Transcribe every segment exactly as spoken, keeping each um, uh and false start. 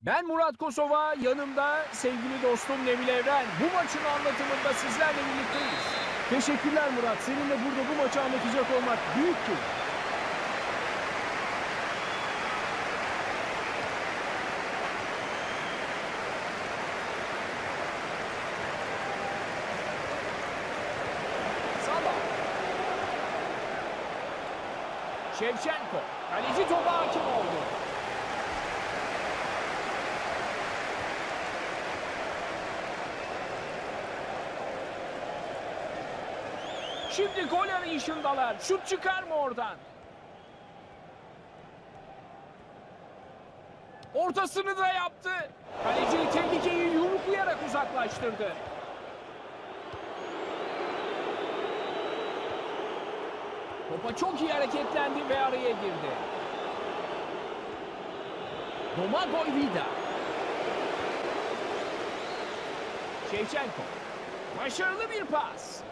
Ben Murat Kosova, yanımda sevgili dostum Nevil Evren. Bu maçın anlatımında sizlerle birlikteyiz. Teşekkürler Murat. Seninle burada bu maçı anlatacak olmak büyük keyif. Salah. Şevçenko. Kaleci topa hakim oldu. Şimdi gol arayışındalar. Şut çıkar mı oradan? Ortasını da yaptı. Kaleci tehlikeyi yumruklayarak uzaklaştırdı. Topa çok iyi hareketlendi ve araya girdi. Domagoj Vida. Şevçenko. Başarılı bir pas.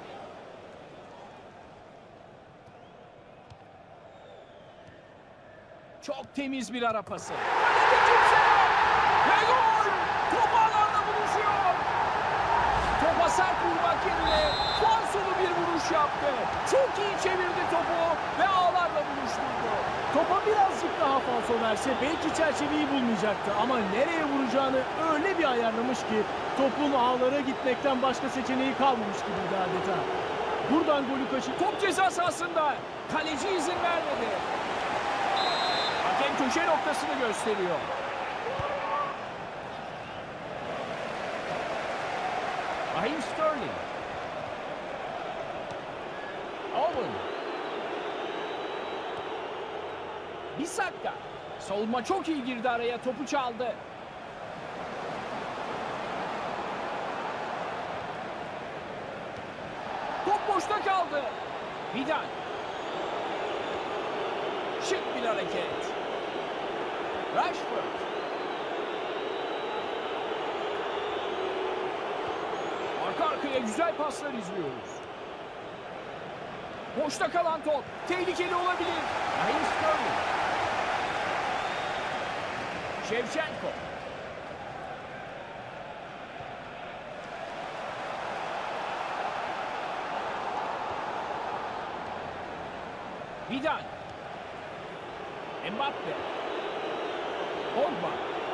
Çok temiz bir ara pası. Kalede kimse yok. Ve gol! Top ağlarla buluşuyor. Topa sert vurmak yerine falsolu bir vuruş yaptı. Çok iyi çevirdi topu ve ağlarla buluşturdu. Topa birazcık daha falso verse belki çerçeveyi bulmayacaktı. Ama nereye vuracağını öyle bir ayarlamış ki topun ağlara gitmekten başka seçeneği kalmamış gibiydi adeta. Buradan golü kaçırdı. Top ceza sahasında. Kaleci izin vermedi. Hakem köşe noktasını gösteriyor. Raheem Sterling. Owen. Bissaka. Savunma çok iyi girdi araya. Topu çaldı. Top boşta kaldı. Vidal. Şık bir hareket. Rashford. Arka arkaya güzel paslar izliyoruz. Boşta kalan top. Tehlikeli olabilir. Raheem Sterling. Şevçenko. Vidal. Mbappe. Pogba.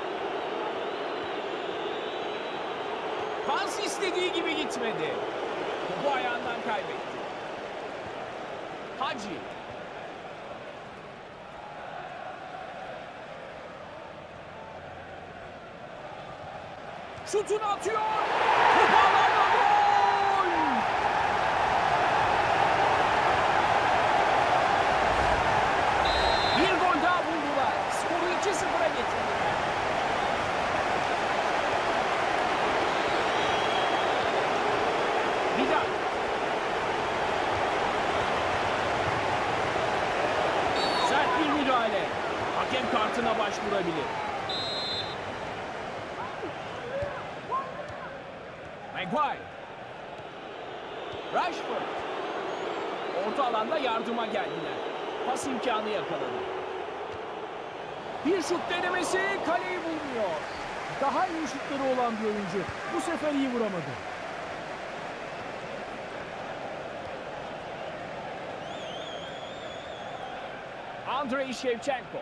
Pas istediği gibi gitmedi. Topu ayağından kaybetti. Hacı. Şutunu atıyor. Topu ağlarla gol! Bir gol daha buldular. Skoru iki sıfıra getirdiler. Vidal. Sert bir müdahale. Hakem kartına başvurabilir. Maguire. Rashford. Orta alanda yardıma geldiler. Pas imkanı yakaladı. Bir şut denemesi kaleyi bulmuyor. Daha iyi şutları olan bir oyuncu. Bu sefer iyi vuramadı. Andrei Shevchenko.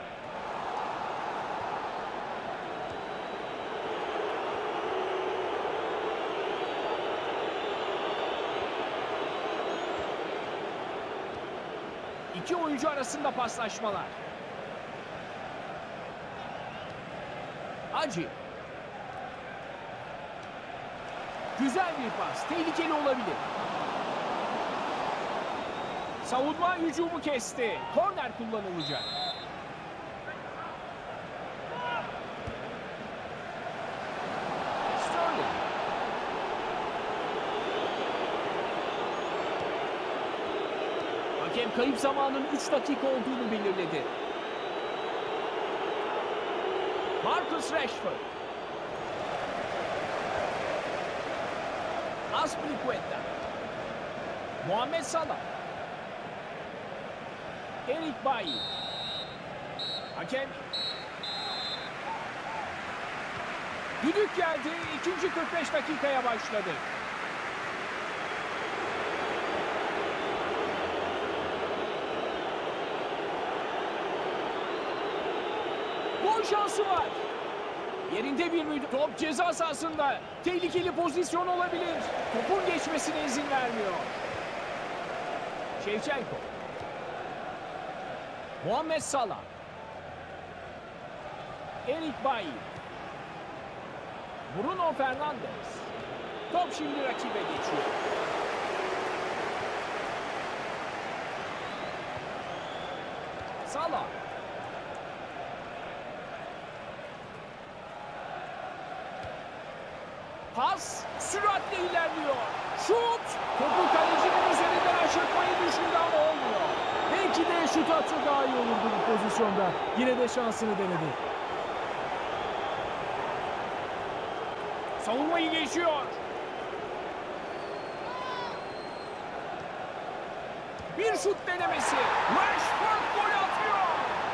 İki oyuncu arasında paslaşmalar. Hacı. Güzel bir pas. Tehlikeli olabilir. Savunma hücumu kesti. Korner kullanılacak. Sterling. Hakem kayıp zamanın üç dakika olduğunu belirledi. Marcus Rashford. Azpilicueta. Muhammed Salah. Eric Bailly. Hakem Düdük geldi. İkinci kırk beş dakikaya başladı. Gol şansı var. Yerinde bir müdahale. Top ceza sahasında. Tehlikeli pozisyon olabilir. Topun geçmesine izin vermiyor. Şevçenko. Muhammed Salah. Erik Bailly. Bruno Fernandes. Top şimdi rakibe geçiyor. Salah. Pas süratle ilerliyor. Şut. Topu kalecinin üzerinden aşırtmayı düşündü ama olmuyor. Belki de şut atsa daha iyi olurdu bu pozisyonda. Yine de şansını denedi. Savunmayı geçiyor. Bir şut denemesi. Rashford gol atıyor.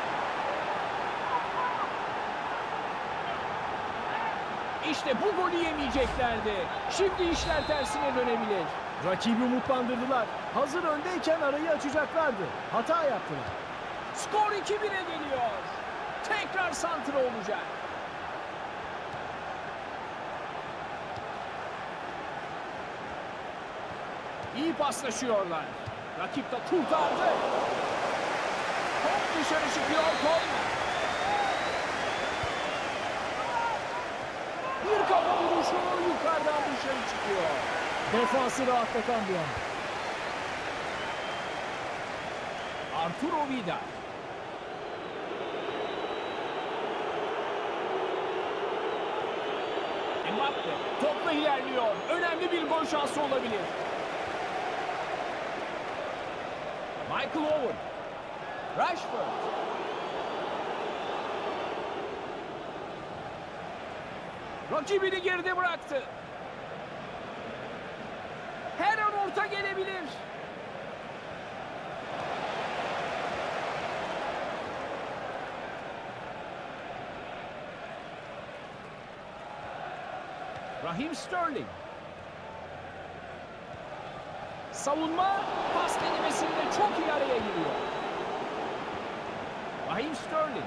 İşte bu golü yemeyeceklerdi. Şimdi işler tersine dönebilir. Rakibi umutlandırdılar. Hazır öndeyken arayı açacaklardı. Hata yaptılar. Skor iki bire geliyor. Tekrar santra olacak. İyi paslaşıyorlar. Rakip de kurtardı. Top dışarı çıkıyor. Korner. Bir kafa vuruşu yukarıdan dışarı çıkıyor. Defansı rahatlatan bir an. Arturo Vidal. Mbappe topla ilerliyor. Önemli bir gol şansı olabilir. Michael Owen. Rashford. Rakibini geride bıraktı. Her an orta gelebilir. Raheem Sterling. Savunma pas denemesinde çok iyi araya giriyor. Raheem Sterling.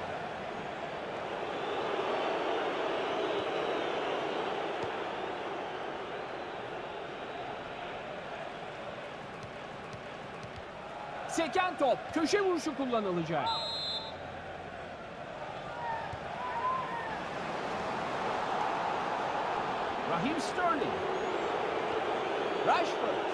Seken top. Köşe vuruşu kullanılacak. Raheem Sterling. Rashford.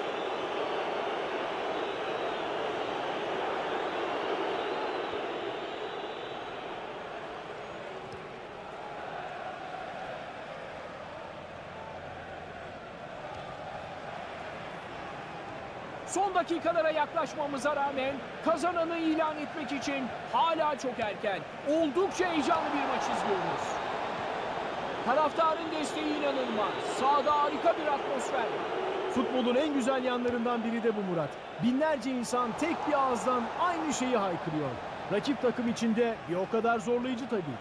Son dakikalara yaklaşmamıza rağmen kazananı ilan etmek için hala çok erken. Oldukça heyecanlı bir maç izliyoruz. Taraftarın desteği inanılmaz. Sahada harika bir atmosfer. Futbolun en güzel yanlarından biri de bu Murat. Binlerce insan tek bir ağızdan aynı şeyi haykırıyor. Rakip takım içinde bir o kadar zorlayıcı tabii.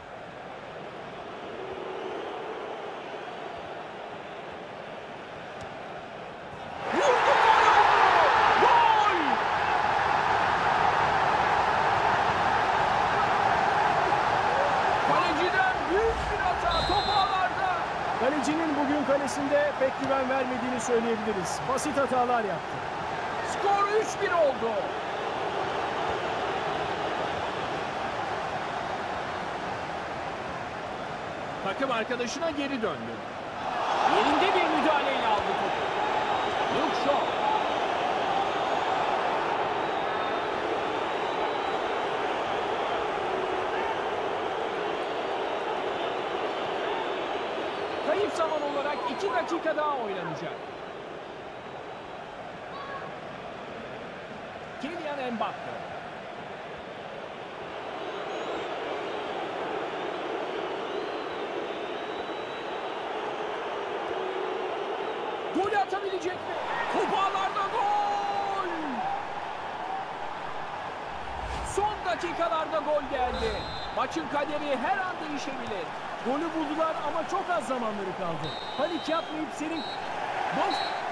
Kalecinin bugün kalesinde pek güven vermediğini söyleyebiliriz. Basit hatalar yaptı. Skor üç bir oldu. Takım arkadaşına geri döndü. Yerinde bir müdahaleyle aldı topu. Luke Shaw. Kayıp zaman olarak iki dakika daha oynanacak. Kylian Mbappe. Gol atabilecek mi? Top ağlarda gol! Son dakikalarda gol geldi. Maçın kaderi her an değişebilir. Golü buldular ama çok az zamanları kaldı. Panik yapmayıp senin... Boş...